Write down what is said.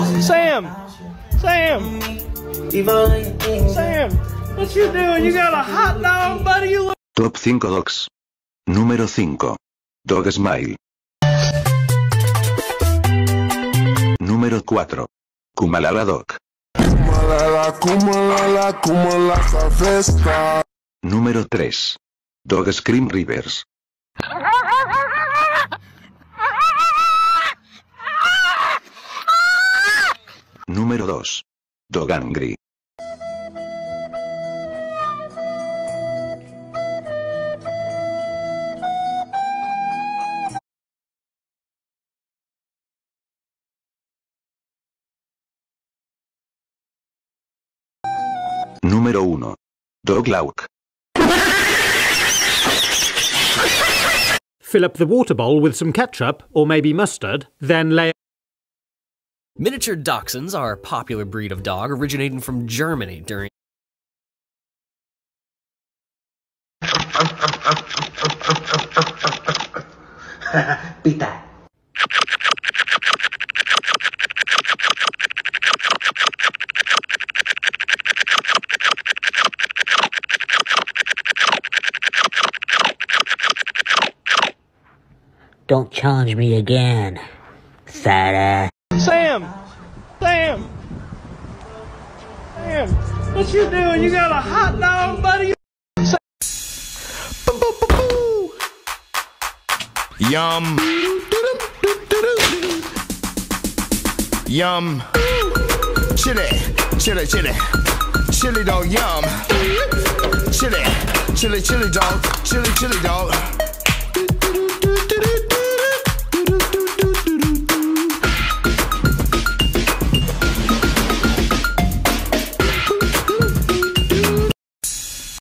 Sam! Sam! Sam! What you doing? You got a hot dog, buddy? You look... Top 5 dogs. Número 5. Dog Smile. Número 4. Kumalala Dog. Número 3. Dog Scream Rivers. Número 2. Dog Angry. Número 1. Dog Lauk. Fill up the water bowl with some ketchup, or maybe mustard, then lay... Miniature Dachshunds are a popular breed of dog originating from Germany during... Beat that. Don't challenge me again, fat ass. Sam! Sam! Sam! What you doing? You got a hot dog, buddy? Yum. Yum. Chili. Chili, chili. Chili dog, yum. Chili. Chili, chili dog. Chili, chili dog.